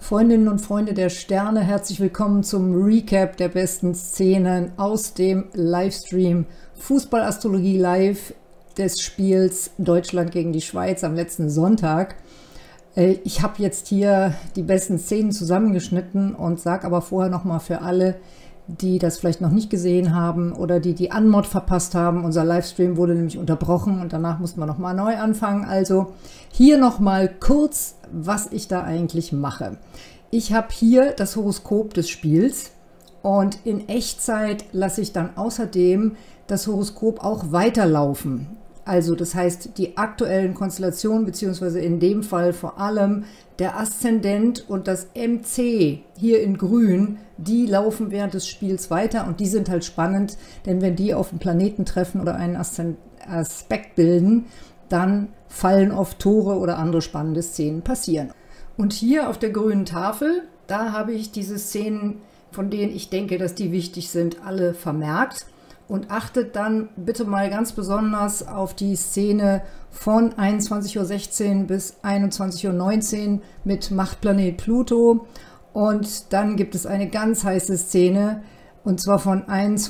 Freundinnen und Freunde der Sterne, herzlich willkommen zum Recap der besten Szenen aus dem Livestream Fußballastrologie live des Spiels Deutschland gegen die Schweiz am letzten Sonntag. Ich habe jetzt hier die besten Szenen zusammengeschnitten und sage aber vorher nochmal für alle, die das vielleicht noch nicht gesehen haben oder die Anmod verpasst haben. Unser Livestream wurde nämlich unterbrochen und danach mussten wir nochmal neu anfangen. Also hier nochmal kurz, was ich da eigentlich mache. Ich habe hier das Horoskop des Spiels und in Echtzeit lasse ich dann außerdem das Horoskop auch weiterlaufen. Also das heißt, die aktuellen Konstellationen, beziehungsweise in dem Fall vor allem der Aszendent und das MC hier in grün, die laufen während des Spiels weiter und die sind halt spannend, denn wenn die auf einen Planeten treffen oder einen Aspekt bilden, dann fallen oft Tore oder andere spannende Szenen passieren. Und hier auf der grünen Tafel, da habe ich diese Szenen, von denen ich denke, dass die wichtig sind, alle vermerkt. Und achtet dann bitte mal ganz besonders auf die Szene von 21:16 Uhr bis 21:19 Uhr mit Machtplanet Pluto. Und dann gibt es eine ganz heiße Szene, und zwar von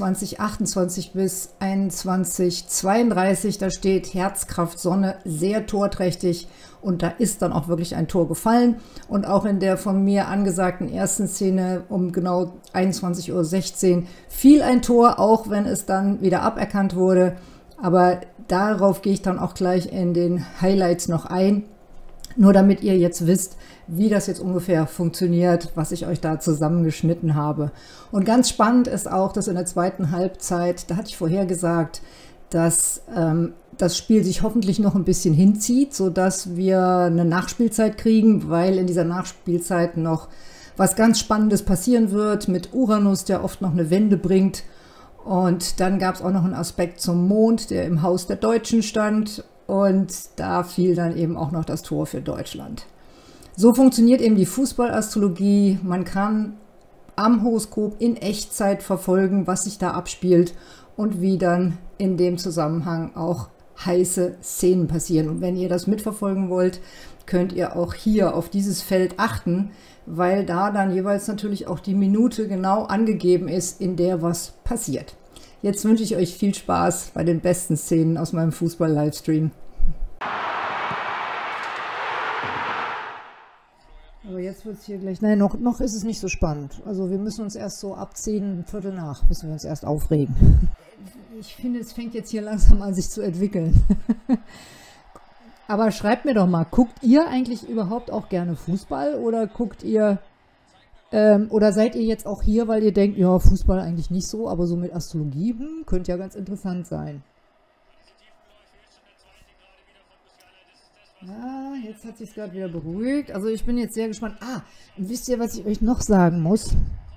21:28 bis 21:32. Da steht Herzkraft Sonne, sehr torträchtig. Und da ist dann auch wirklich ein Tor gefallen. Und auch in der von mir angesagten ersten Szene um genau 21:16 Uhr fiel ein Tor, auch wenn es dann wieder aberkannt wurde. Aber darauf gehe ich dann auch gleich in den Highlights noch ein. Nur damit ihr jetzt wisst, wie das jetzt ungefähr funktioniert, was ich euch da zusammengeschnitten habe. Und ganz spannend ist auch, dass in der zweiten Halbzeit, da hatte ich vorher gesagt, dass das Spiel sich hoffentlich noch ein bisschen hinzieht, sodass wir eine Nachspielzeit kriegen, weil in dieser Nachspielzeit noch was ganz Spannendes passieren wird mit Uranus, der oft noch eine Wende bringt. Und dann gab es auch noch einen Aspekt zum Mond, der im Haus der Deutschen stand. Und da fiel dann eben auch noch das Tor für Deutschland. So funktioniert eben die Fußballastrologie. Man kann am Horoskop in Echtzeit verfolgen, was sich da abspielt und wie dann in dem Zusammenhang auch heiße Szenen passieren. Und wenn ihr das mitverfolgen wollt, könnt ihr auch hier auf dieses Feld achten, weil da dann jeweils natürlich auch die Minute genau angegeben ist, in der was passiert. Jetzt wünsche ich euch viel Spaß bei den besten Szenen aus meinem Fußball-Livestream. Aber jetzt wird es hier gleich... Nein, noch ist es nicht so spannend. Also wir müssen uns erst so ab 10, Viertel nach, müssen wir uns erst aufregen. Ich finde, es fängt jetzt hier langsam an, sich zu entwickeln. Aber schreibt mir doch mal, guckt ihr eigentlich überhaupt auch gerne Fußball oder guckt ihr... oder seid ihr jetzt auch hier, weil ihr denkt, ja, Fußball eigentlich nicht so, aber so mit Astrologie, könnte ja ganz interessant sein. Ja, jetzt hat sich es gerade wieder beruhigt. Also ich bin jetzt sehr gespannt. Und wisst ihr, was ich euch noch sagen muss?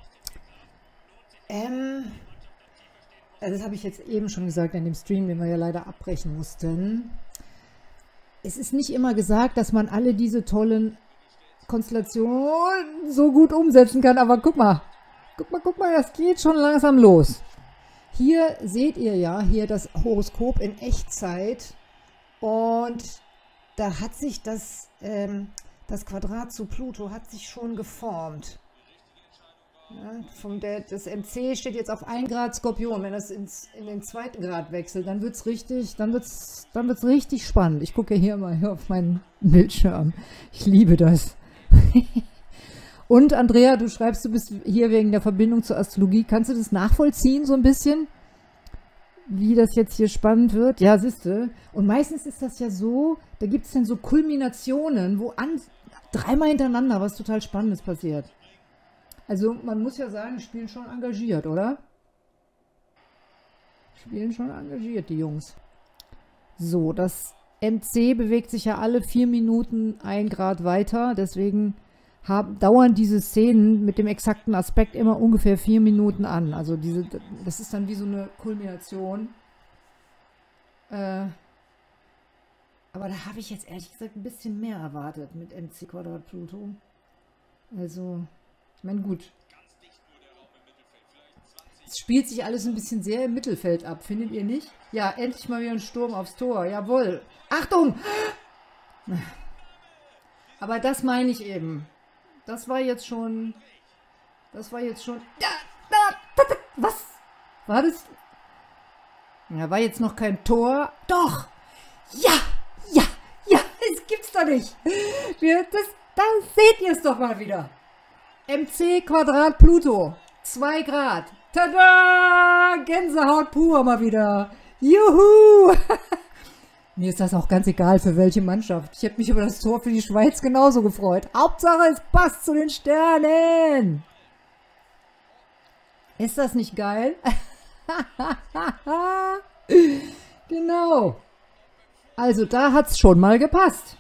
Also das habe ich jetzt eben schon gesagt in dem Stream, den wir ja leider abbrechen mussten. Es ist nicht immer gesagt, dass man alle diese tollen Konstellationen so gut umsetzen kann, aber guck mal, das geht schon langsam los. Hier seht ihr ja hier das Horoskop in Echtzeit und da hat sich das Quadrat zu Pluto hat sich schon geformt. Ja, das MC steht jetzt auf 1 Grad Skorpion. Wenn das in den 2. Grad wechselt, dann wird's richtig spannend. Ich gucke hier mal hier auf meinen Bildschirm. Ich liebe das. Und Andrea, du schreibst, du bist hier wegen der Verbindung zur Astrologie. Kannst du das nachvollziehen so ein bisschen? Wie das jetzt hier spannend wird? Ja, siehste. Und meistens ist das ja so, da gibt es dann so Kulminationen, wo dreimal hintereinander was total Spannendes passiert. Also man muss ja sagen, spielen schon engagiert, oder? Spielen schon engagiert, die Jungs. So, das MC bewegt sich ja alle 4 Minuten 1 Grad weiter, deswegen dauern diese Szenen mit dem exakten Aspekt immer ungefähr 4 Minuten an. Also das ist dann wie so eine Kulmination. Aber da habe ich jetzt ehrlich gesagt ein bisschen mehr erwartet mit MC Quadrat Pluto. Also, ich meine, gut. Es spielt sich alles ein bisschen sehr im Mittelfeld ab, findet ihr nicht? Ja, endlich mal wieder ein Sturm aufs Tor. Jawohl. Achtung! Aber das meine ich eben. Das war jetzt schon... Was? War das? Ja, war jetzt noch kein Tor. Doch! Ja! Das gibt's doch nicht! Da seht ihr es doch mal wieder. MC Quadrat Pluto. 2 Grad. Tada! Gänsehaut pur mal wieder. Juhu! Mir ist das auch ganz egal, für welche Mannschaft. Ich hätte mich über das Tor für die Schweiz genauso gefreut. Hauptsache, es passt zu den Sternen. Ist das nicht geil? Genau. Also, da hat es schon mal gepasst.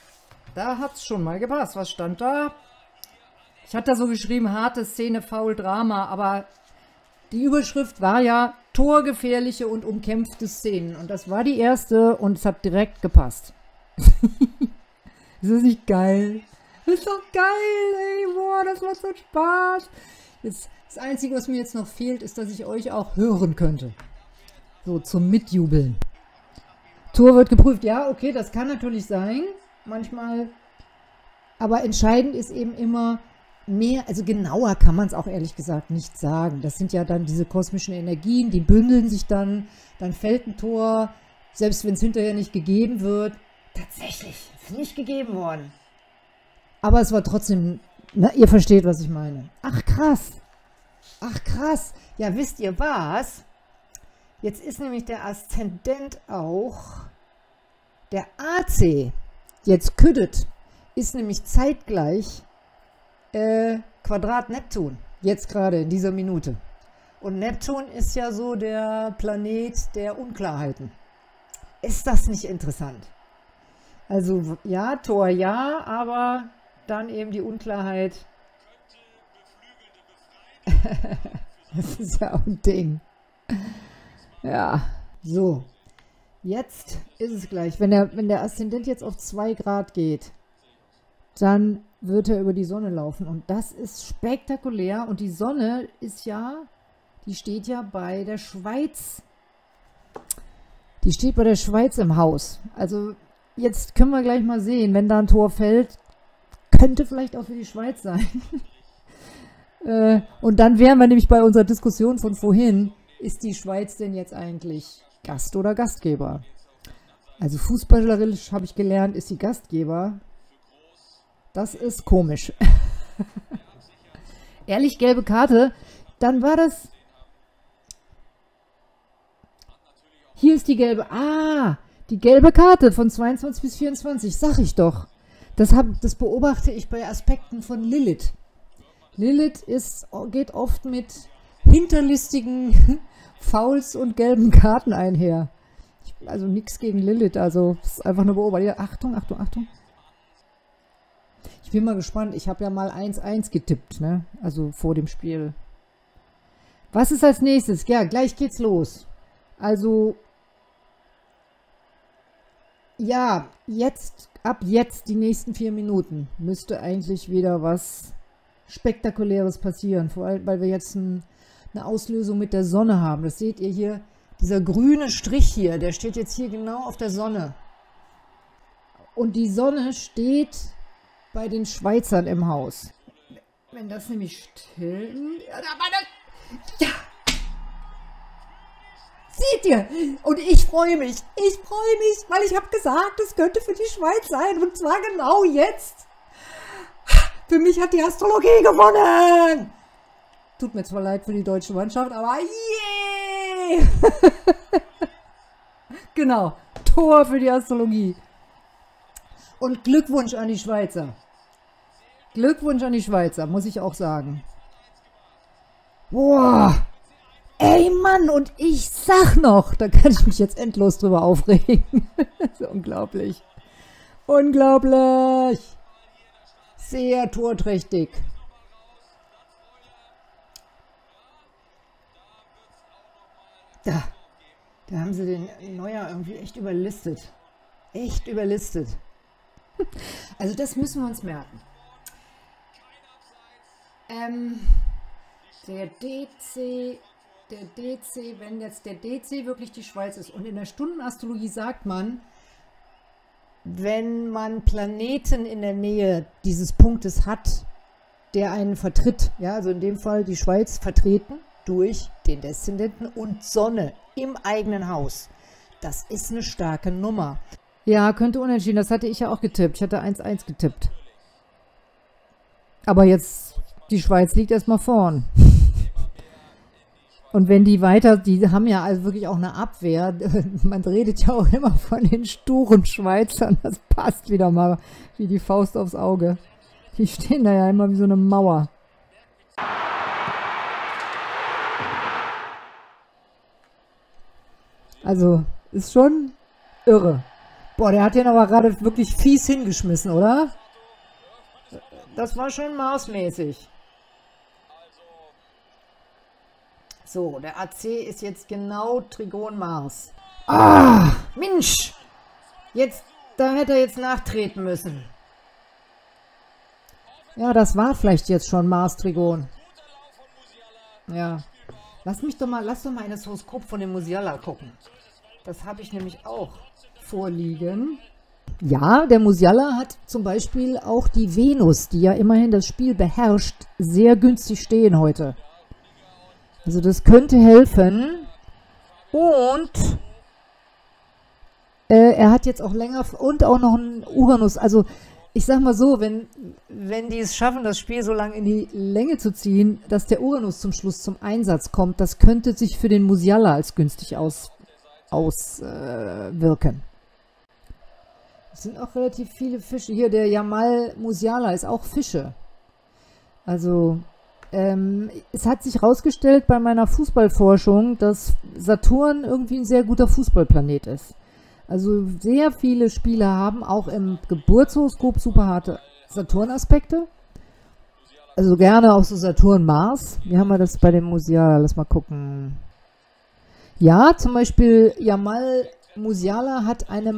Was stand da? Ich hatte da so geschrieben, harte Szene, Foul, Drama, aber die Überschrift war ja torgefährliche und umkämpfte Szenen. Und das war die erste und es hat direkt gepasst. Ist das nicht geil? Das ist doch geil, ey. Boah, das macht so Spaß. Jetzt, das Einzige, was mir jetzt noch fehlt, ist, dass ich euch auch hören könnte. So, zum Mitjubeln. Tor wird geprüft. Ja, okay, das kann natürlich sein. Manchmal. Aber entscheidend ist eben immer mehr, also genauer kann man es auch ehrlich gesagt nicht sagen. Das sind ja dann diese kosmischen Energien, die bündeln sich dann fällt ein Tor, selbst wenn es hinterher nicht gegeben wird. Tatsächlich, ist nicht gegeben worden. Aber es war trotzdem, na, ihr versteht, was ich meine. Ach krass. Ja, wisst ihr was? Jetzt ist nämlich der Aszendent auch, der AC, jetzt Küdet, ist nämlich zeitgleich Quadrat Neptun, jetzt gerade in dieser Minute. Und Neptun ist ja so der Planet der Unklarheiten. Ist das nicht interessant? Also ja, Tor ja, aber dann eben die Unklarheit. Das ist ja auch ein Ding. Ja, so. Jetzt ist es gleich. Wenn der Aszendent jetzt auf 2 Grad geht, dann wird er über die Sonne laufen. Und das ist spektakulär. Und die Sonne ist ja, die steht ja bei der Schweiz. Die steht bei der Schweiz im Haus. Also jetzt können wir gleich mal sehen, wenn da ein Tor fällt, könnte vielleicht auch für die Schweiz sein. Und dann wären wir nämlich bei unserer Diskussion von vorhin, ist die Schweiz denn jetzt eigentlich Gast oder Gastgeber? Also fußballerisch habe ich gelernt, ist sie Gastgeber. Das ist komisch. Ehrlich, gelbe Karte. Dann war das... Hier ist die gelbe... Ah, die gelbe Karte von 22 bis 24, sag ich doch. Das beobachte ich bei Aspekten von Lilith. Lilith geht oft mit hinterlistigen Fouls und gelben Karten einher. Also nichts gegen Lilith, also es ist einfach eine Beobachtung. Achtung, Achtung, Achtung. Ich bin mal gespannt. Ich habe ja mal 1-1 getippt, ne? Also vor dem Spiel. Was ist als nächstes? Ja, gleich geht's los. Also, ja, ab jetzt, die nächsten 4 Minuten, müsste eigentlich wieder was Spektakuläres passieren. Vor allem, weil wir jetzt eine Auslösung mit der Sonne haben. Das seht ihr hier. Dieser grüne Strich hier, der steht jetzt hier genau auf der Sonne. Und die Sonne steht bei den Schweizern im Haus. Wenn das nämlich still... Ja! Seht ihr? Und ich freue mich. Ich freue mich, weil ich habe gesagt, es könnte für die Schweiz sein. Und zwar genau jetzt. Für mich hat die Astrologie gewonnen. Tut mir zwar leid für die deutsche Mannschaft, aber yeah! Genau, Tor für die Astrologie. Und Glückwunsch an die Schweizer. Glückwunsch an die Schweizer, muss ich auch sagen. Boah! Ey Mann, und ich sag noch, da kann ich mich jetzt endlos drüber aufregen. Das ist unglaublich. Unglaublich! Sehr torträchtig. Da haben sie den Neuer irgendwie echt überlistet. Echt überlistet. Also das müssen wir uns merken. Der DC, wenn jetzt der DC wirklich die Schweiz ist, und in der Stundenastrologie sagt man, wenn man Planeten in der Nähe dieses Punktes hat, der einen vertritt. Ja, also in dem Fall die Schweiz vertreten durch den Deszendenten und Sonne im eigenen Haus. Das ist eine starke Nummer. Ja, könnte unentschieden. Das hatte ich ja auch getippt. Ich hatte 1-1 getippt. Aber jetzt, die Schweiz liegt erstmal vorn. Und wenn die weiter, die haben ja also wirklich auch eine Abwehr. Man redet ja auch immer von den sturen Schweizern. Das passt wieder mal wie die Faust aufs Auge. Die stehen da ja immer wie so eine Mauer. Also, ist schon irre. Boah, der hat den aber gerade wirklich fies hingeschmissen, oder? Das war schon maßmäßig. So, der AC ist jetzt genau Trigon Mars. Ah, Mensch! Jetzt, da hätte er jetzt nachtreten müssen. Ja, das war vielleicht jetzt schon Mars Trigon. Ja. Lass doch mal in das Horoskop von dem Musiala gucken. Das habe ich nämlich auch vorliegen. Ja, der Musiala hat zum Beispiel auch die Venus, die ja immerhin das Spiel beherrscht, sehr günstig stehen heute. Also das könnte helfen. Und er hat jetzt auch länger und auch noch einen Uranus. Also ich sag mal so, wenn die es schaffen, das Spiel so lange in die Länge zu ziehen, dass der Uranus zum Schluss zum Einsatz kommt, das könnte sich für den Musiala als günstig auswirken. Es sind auch relativ viele Fische. Hier, der Jamal Musiala ist auch Fische. Also, es hat sich herausgestellt bei meiner Fußballforschung, dass Saturn irgendwie ein sehr guter Fußballplanet ist. Also sehr viele Spieler haben auch im Geburtshoroskop super harte Saturn-Aspekte. Also gerne auch so Saturn-Mars. Wie haben wir das bei dem Musiala? Lass mal gucken. Ja, zum Beispiel Jamal Musiala hat eine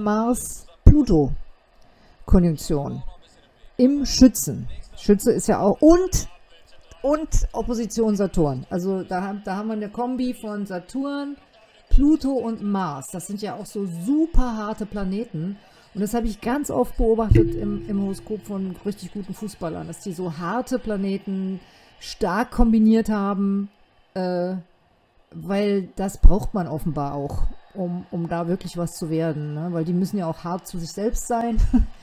Mars-Pluto-Konjunktion im Schützen. Schütze ist ja auch und Opposition Saturn. Also da haben wir eine Kombi von Saturn, Pluto und Mars. Das sind ja auch so super harte Planeten. Und das habe ich ganz oft beobachtet im Horoskop von richtig guten Fußballern, dass die so harte Planeten stark kombiniert haben, weil das braucht man offenbar auch, um da wirklich was zu werden. Ne? Weil die müssen ja auch hart zu sich selbst sein.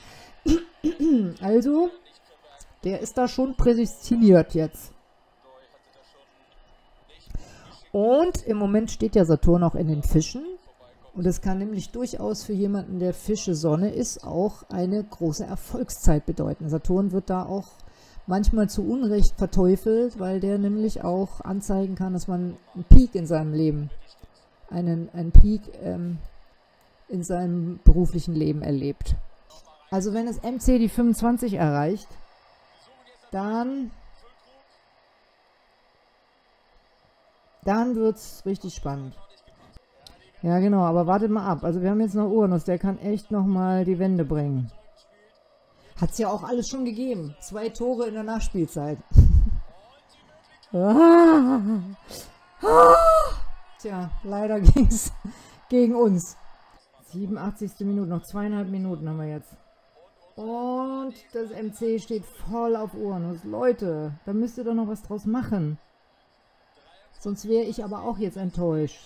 Also, der ist da schon prädestiniert jetzt. Und im Moment steht ja Saturn auch in den Fischen. Und es kann nämlich durchaus für jemanden, der Fische Sonne ist, auch eine große Erfolgszeit bedeuten. Saturn wird da auch manchmal zu Unrecht verteufelt, weil der nämlich auch anzeigen kann, dass man einen Peak in seinem Leben, einen Peak in seinem beruflichen Leben erlebt. Also wenn es MC die 25 erreicht, dann wird es richtig spannend. Ja, genau, aber wartet mal ab. Also wir haben jetzt noch Uranus, der kann echt nochmal die Wende bringen. Hat es ja auch alles schon gegeben. 2 Tore in der Nachspielzeit. Tja, leider ging es gegen uns. 87. Minute, noch 2,5 Minuten haben wir jetzt. Und das MC steht voll auf Uranus. Leute, da müsst ihr doch noch was draus machen. Sonst wäre ich aber auch jetzt enttäuscht.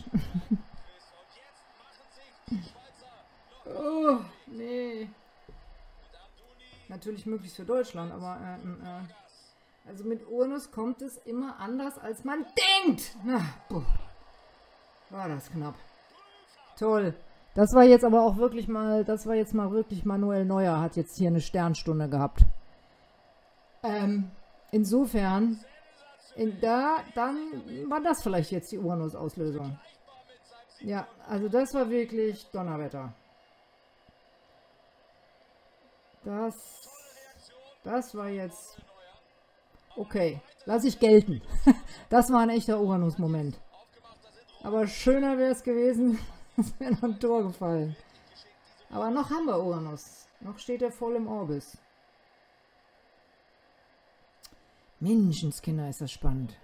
Oh, nee. Natürlich möglichst für Deutschland, aber also mit Uranus kommt es immer anders, als man denkt. Na, war das knapp. Toll. Das war jetzt aber auch wirklich mal, wirklich Manuel Neuer hat jetzt hier eine Sternstunde gehabt. Insofern, dann war das vielleicht jetzt die Uranus-Auslösung. Ja, also das war wirklich Donnerwetter. Das war jetzt... Okay, lasse ich gelten. Das war ein echter Uranus-Moment. Aber schöner wäre es gewesen, es wäre noch ein Tor gefallen. Aber noch haben wir Uranus. Noch steht er voll im Orbis. Menschenskinder, ist das spannend.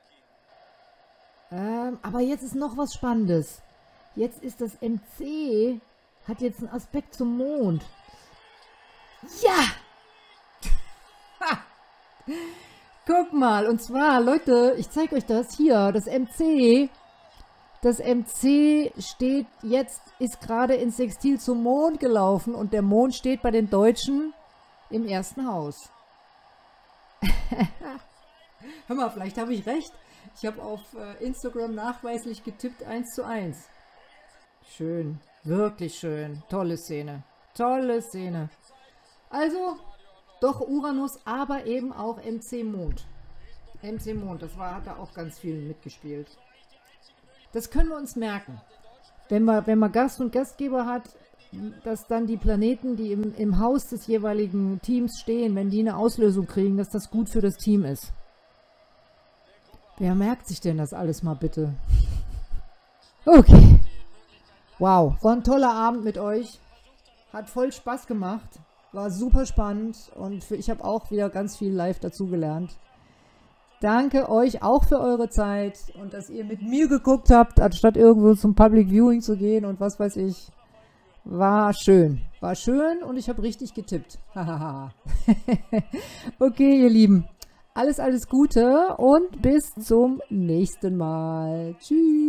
Aber jetzt ist noch was Spannendes. Jetzt ist das MC, hat jetzt einen Aspekt zum Mond. Ja! Guck mal, und zwar, Leute, ich zeige euch das hier, das MC. Das MC steht jetzt, ist gerade ins Sextil zum Mond gelaufen und der Mond steht bei den Deutschen im ersten Haus. Hör mal, vielleicht habe ich recht. Ich habe auf Instagram nachweislich getippt 1:1. Schön, wirklich schön. Tolle Szene. Tolle Szene. Also, doch Uranus, aber eben auch MC Mond. MC Mond, hat da auch ganz viel mitgespielt. Das können wir uns merken. Wenn man Gast und Gastgeber hat, dass dann die Planeten, die im Haus des jeweiligen Teams stehen, wenn die eine Auslösung kriegen, dass das gut für das Team ist. Wer merkt sich denn das alles mal bitte? Okay. Wow, war ein toller Abend mit euch. Hat voll Spaß gemacht. War super spannend und ich habe auch wieder ganz viel live dazugelernt. Danke euch auch für eure Zeit und dass ihr mit mir geguckt habt, anstatt irgendwo zum Public Viewing zu gehen und was weiß ich. War schön. War schön und ich habe richtig getippt. Okay, ihr Lieben. Alles Gute und bis zum nächsten Mal. Tschüss.